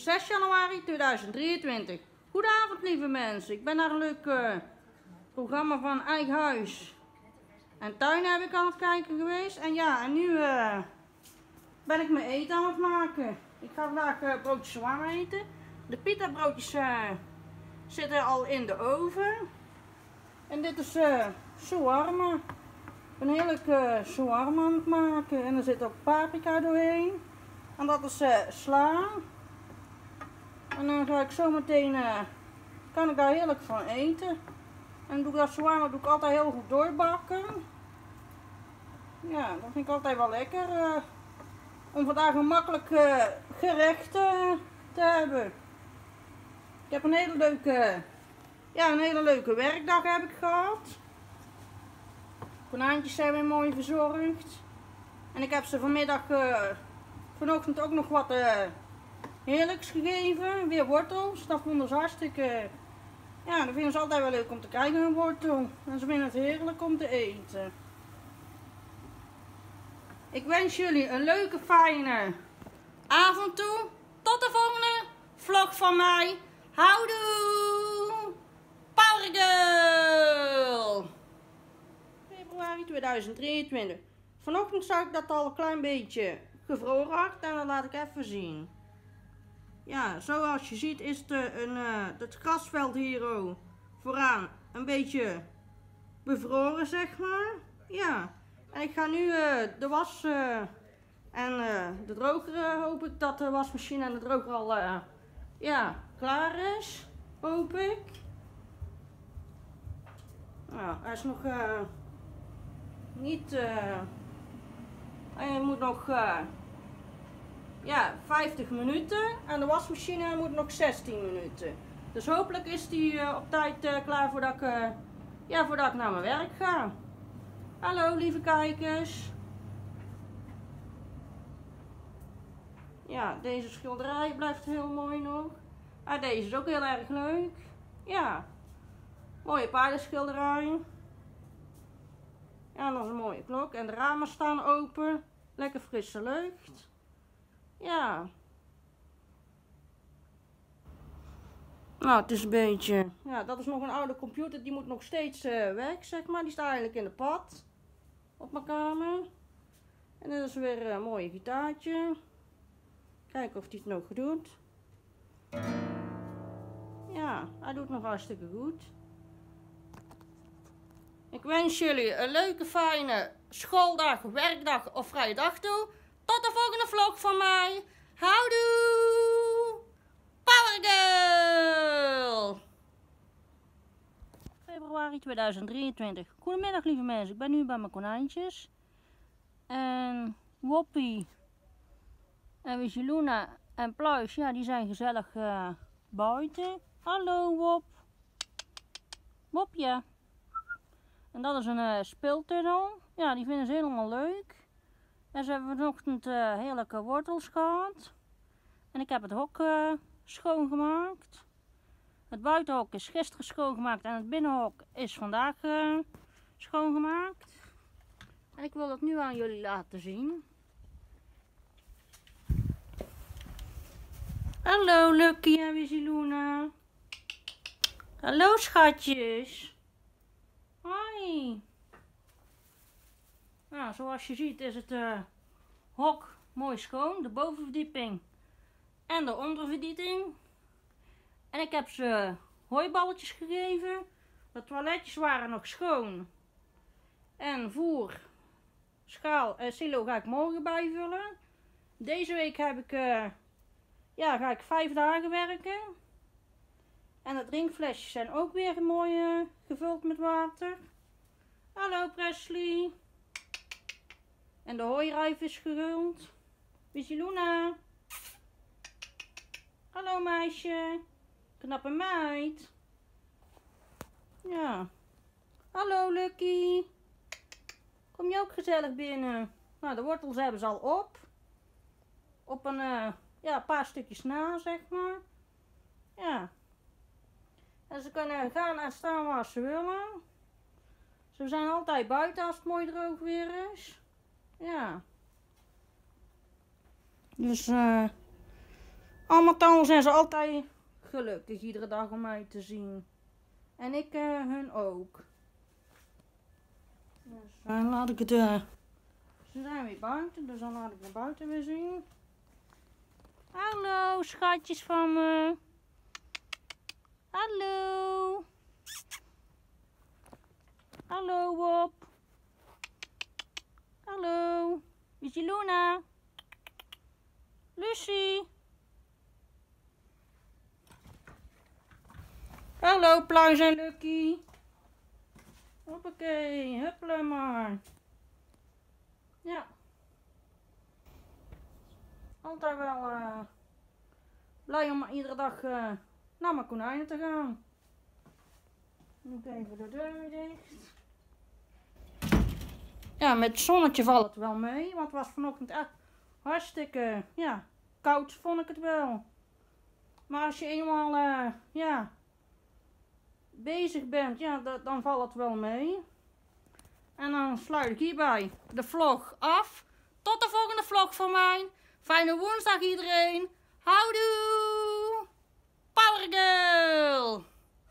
6 januari 2023. Goedenavond lieve mensen. Ik ben naar een leuk programma van Eigen Huis en Tuin heb ik aan het kijken geweest. En ja, en nu ben ik mijn eten aan het maken. Ik ga vandaag broodjes shawarma eten. De pita broodjes zitten al in de oven. En dit is shawarma. Een heerlijke shawarma aan het maken. En er zit ook paprika doorheen. En dat is sla. En dan ga ik zo meteen, kan ik daar heerlijk van eten. En doe ik dat shawarma doe ik altijd heel goed doorbakken. Ja, dat vind ik altijd wel lekker. Om vandaag een makkelijk gerecht te hebben. Ik heb een hele leuke werkdag heb ik gehad. Konijntjes zijn weer mooi verzorgd. En ik heb ze vanochtend ook nog wat heerlijks gegeven. Weer wortels. Dat vonden ze hartstikke... Ja, dat vinden ze altijd wel leuk om te kijken, een wortel. En ze vinden het heerlijk om te eten. Ik wens jullie een leuke, fijne avond toe. Tot de volgende vlog van mij. Houdoe! Power Girl! Februari 2023. Vanochtend zag ik dat al een klein beetje gevroren had. En dat laat ik even zien. Ja, zoals je ziet is het grasveld hier vooraan een beetje bevroren, zeg maar. Ja. En ik ga nu de was en de droger, hoop ik dat de wasmachine en de droger al klaar is. Hoop ik. Nou, hij is nog niet... hij moet nog 50 minuten en de wasmachine moet nog 16 minuten. Dus hopelijk is die op tijd klaar voordat ik naar mijn werk ga. Hallo lieve kijkers. Ja, deze schilderij blijft heel mooi nog. Ah, deze is ook heel erg leuk. Ja, mooie paardenschilderij. Ja, nog een mooie klok. En de ramen staan open. Lekker frisse lucht. Ja. Nou, het is een beetje... Ja, dat is nog een oude computer. Die moet nog steeds weg, zeg maar. Die staat eigenlijk in de pad. Op mijn kamer. En dit is weer een mooie gitaartje. Kijken of hij het nog doet. Ja, hij doet nog hartstikke goed. Ik wens jullie een leuke, fijne schooldag, werkdag of vrije dag toe. Tot de volgende vlog van mij. Houdoe! Power Girl! Februari 2023. Goedemiddag lieve mensen. Ik ben nu bij mijn konijntjes. En Woppie en Wisseluna en Pluis, ja, die zijn gezellig buiten. Hallo Wop. Wopje. En dat is een speeltunnel. Ja, die vinden ze helemaal leuk. En ze hebben vanochtend heerlijke wortels gehad. En ik heb het hok schoongemaakt. Het buitenhok is gisteren schoongemaakt en het binnenhok is vandaag schoongemaakt. En ik wil dat nu aan jullie laten zien. Hallo Lucky en Wisseluna. Hallo schatjes. Hoi. Nou, zoals je ziet is het hok mooi schoon. De bovenverdieping en de onderverdieping. En ik heb ze hooiballetjes gegeven. De toiletjes waren nog schoon. En voer, schaal en silo ga ik morgen bijvullen. Deze week heb ik, ga ik 5 dagen werken. En de drinkflesjes zijn ook weer mooi gevuld met water. Hallo Presley. En de hooiruif is geruld. Wisseluna. Hallo meisje. Knappe meid. Ja. Hallo Lucky. Kom je ook gezellig binnen? Nou, de wortels hebben ze al op. Op een paar stukjes na, zeg maar. Ja. En ze kunnen gaan en staan waar ze willen. Ze zijn altijd buiten als het mooi droog weer is. Ja. Dus Allemaal dan zijn ze altijd gelukkig iedere dag om mij te zien. En ik hun ook. Dus dan laat ik het... Ze zijn weer buiten, dus dan laat ik naar buiten weer zien. Hallo, schatjes van me. Hallo. Hallo, Bob. Hallo. Wie is je Luna? Lucy. Hallo, Pluis en Lucky. Hoppakee, huppelen maar. Ja. Altijd wel blij om iedere dag naar mijn konijnen te gaan. Doe ik even de deur weer dicht. Ja, met het zonnetje valt het wel mee, want het was vanochtend echt hartstikke, ja, koud vond ik het wel. Maar als je eenmaal, ja, bezig bent, ja, dan valt het wel mee. En dan sluit ik hierbij de vlog af. Tot de volgende vlog van mij. Fijne woensdag iedereen. Houdoe! Power Girl!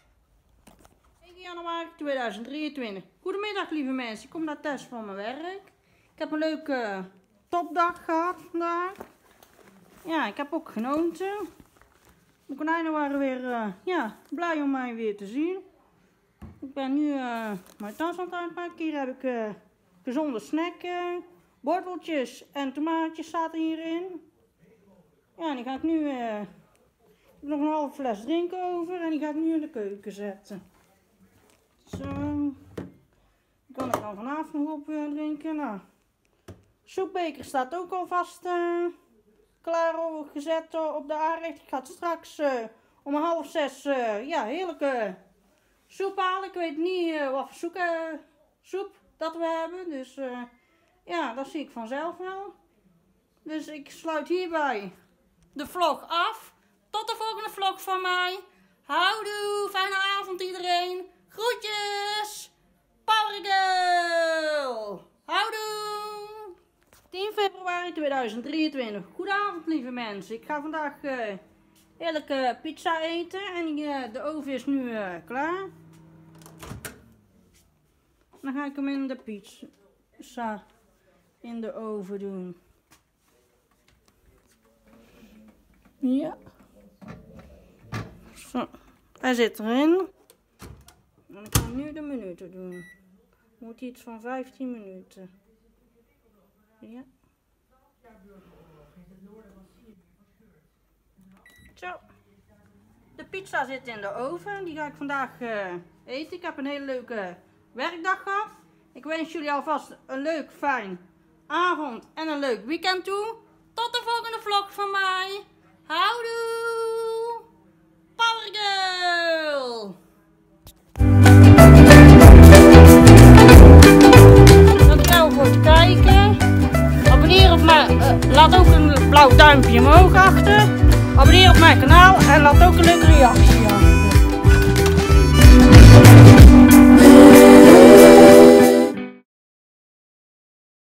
9 januari 2023. Goedemiddag lieve mensen. Ik kom naar thuis van mijn werk. Ik heb een leuke topdag gehad vandaag. Ja, ik heb ook genoten. Mijn konijnen waren weer ja, blij om mij weer te zien. Ik ben nu mijn tas aan het uitmaken. Hier heb ik gezonde snacken. Worteltjes en tomaatjes zaten hierin. Ja, en die ga ik nu... ik heb nog een halve fles drinken over en die ga ik nu in de keuken zetten. Zo. Die kan ik dan vanavond nog op drinken. Nou, soepbeker staat ook alvast klaar gezet op de aanrecht. Ik ga het straks om 5:30 ja, heerlijke soep halen. Ik weet niet wat voor soep dat we hebben. Dus ja, dat zie ik vanzelf wel. Dus ik sluit hierbij de vlog af. Tot de volgende vlog van mij. Houdoe, fijne avond iedereen. Groetjes. Power Girl. Houdoe. 10 februari 2023. Goedenavond lieve mensen. Ik ga vandaag heerlijke pizza eten. En de oven is nu klaar. Dan ga ik hem in de pizza in de oven doen. Ja. Zo. Hij zit erin. En ik ga nu de minuten doen. Moet iets van 15 minuten. Ja. Zo. De pizza zit in de oven. Die ga ik vandaag eten. Ik heb een hele leuke werkdag gehad. Ik wens jullie alvast een leuk, fijn avond en een leuk weekend toe. Tot de volgende vlog van mij. Houdoe! Power Girl! Dankjewel voor het kijken. Abonneer op mij. Laat ook een blauw duimpje omhoog achter. Abonneer op mijn kanaal en laat ook een leuke reactie achter.